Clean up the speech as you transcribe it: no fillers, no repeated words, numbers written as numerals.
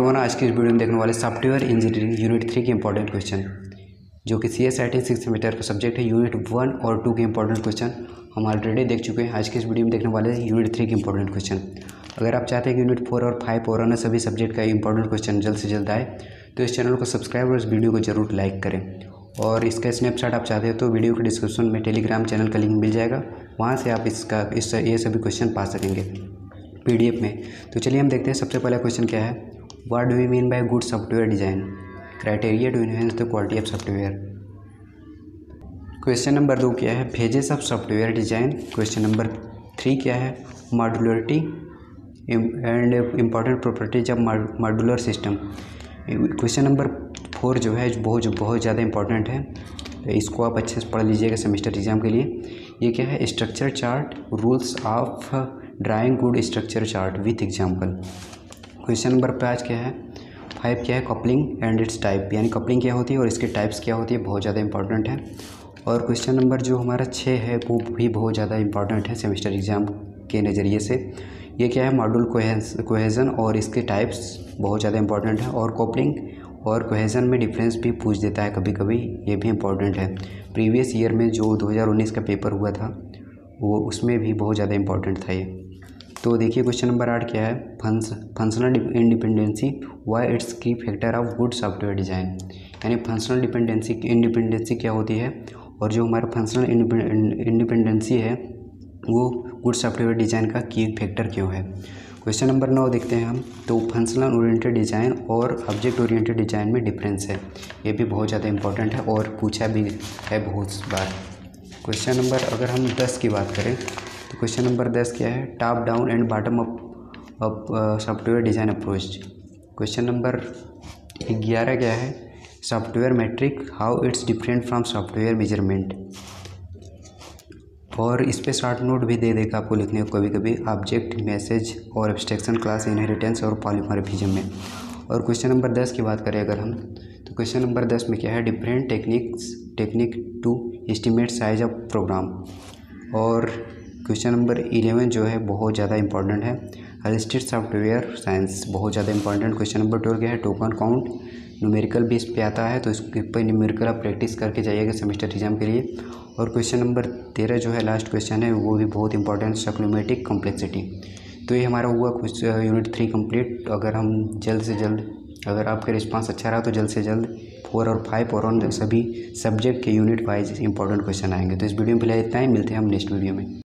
Everyone, आज की इस वीडियो में देखने वाले सॉफ्टवेयर इंजीनियरिंग यूनिट 3 के इंपॉर्टेंट क्वेश्चन, जो कि CSIT 6 सेमेस्टर का सब्जेक्ट है। यूनिट 1 और 2 के इंपॉर्टेंट क्वेश्चन हम ऑलरेडी देख चुके हैं। आज की इस वीडियो में देखने वाले हैं यूनिट 3 के इंपॉर्टेंट क्वेश्चन। अगर आप चाहते हैं कि यूनिट 4 और 5 और अन्य सभी सब्जेक्ट का इंपॉर्टेंट क्वेश्चन जल्द से जल्द आए, तो इस चैनल को सब्सक्राइब और इस वीडियो को जरूर लाइक करें। और इसका स्नैपशॉट आप चाहते हैं तो वीडियो के डिस्क्रिप्शन में टेलीग्राम चैनल का लिंक मिल जाएगा, वहाँ से आप ये सभी क्वेश्चन पा सकेंगे PDF में। तो चलिए हम देखते हैं। सबसे पहला क्वेश्चन क्या है, what do you mean by good software design, criteria to enhance the quality of software. Question number 2 क्या है, phases of software design. Question number 3 क्या है, modularity and important properties of modular system. Question number 4 जो है बहुत ज़्यादा important है, इसको आप अच्छे से पढ़ लीजिएगा सेमेस्टर एग्जाम के लिए। ये क्या है, structure chart, rules of drawing good structure chart with example. Question number 5 क्या है, 5 क्या है, कपलिंग एंड इट्स टाइप, यानी कपलिंग क्या होती है और इसके टाइप्स क्या होती है, बहुत ज़्यादा इंपॉर्टेंट है। और क्वेश्चन नंबर जो हमारा 6 है वो भी बहुत ज़्यादा इंपॉर्टेंट है सेमेस्टर एग्जाम के नज़रिए से। ये क्या है, मॉड्यूल कोहेजन और इसके टाइप्स बहुत ज़्यादा इंपॉर्टेंट है। और कपलिंग और कोहेजन में डिफरेंस भी पूछ देता है कभी कभी, ये भी इंपॉर्टेंट है। प्रीवियस ईयर में जो 2019 का पेपर हुआ था वो उसमें भी बहुत ज़्यादा इंपॉर्टेंट था ये। तो देखिए क्वेश्चन नंबर 8 क्या है, functional independency why it's key factor of good software design, यानी फंक्शनल इंडिपेंडेंसी क्या होती है और जो हमारा फंक्शनल इंडिपेंडेंसी है वो गुड सॉफ्टवेयर डिज़ाइन का की फैक्टर क्यों है। क्वेश्चन नंबर 9 देखते हैं हम। तो फंक्शनल ओरिएंटेड डिज़ाइन और ऑब्जेक्ट ओरिएंटेड डिज़ाइन में डिफरेंस है, ये भी बहुत ज़्यादा इंपॉर्टेंट है और पूछा भी है बहुत बार। क्वेश्चन नंबर अगर हम 10 की बात करें तो क्वेश्चन नंबर 10 क्या है, top down and bottom up software design approach. Question number 11 क्या है, software metric how it's different from software measurement. और इस पे शॉर्ट नोट भी दे देगा आपको लिखने को कभी कभी, ऑब्जेक्ट, मैसेज और एब्स्ट्रैक्शन, क्लास, इनहेरिटेंस और पॉलीमॉर्फिज्म में। और क्वेश्चन नंबर 10 की बात करें अगर हम, तो क्वेश्चन नंबर 10 में क्या है, different technique to estimate size of program. और क्वेश्चन नंबर 11 जो है बहुत ज़्यादा इंपॉर्टेंट है, हॉलिस्टिक सॉफ्टवेयर साइंस, बहुत ज़्यादा इंपॉर्टेंट। क्वेश्चन नंबर 12 क्या है, टोकन काउंट, न्यूमेरिकल बेस पे आता है तो इसके पर न्यूमेरिकल आप प्रैक्टिस करके जाइएगा सेमेस्टर एग्जाम के लिए। और क्वेश्चन नंबर 13 जो है लास्ट क्वेश्चन है, वो भी बहुत इंपॉर्टेंट, साइक्लोमेटिक कॉम्प्लेक्सिटी। तो ये हमारा हुआ यूनिट 3 कंप्लीट। अगर हम जल्द से जल्द, अगर आपका रिस्पांस अच्छा रहा तो जल्द से जल्द 4 और 5 और उन सभी सब्जेक्ट के यूनिट वाइज इंपॉर्टेंट क्वेश्चन आएंगे। तो इस वीडियो में फिलहाल इतना ही, मिलते हैं हम नेक्स्ट वीडियो में।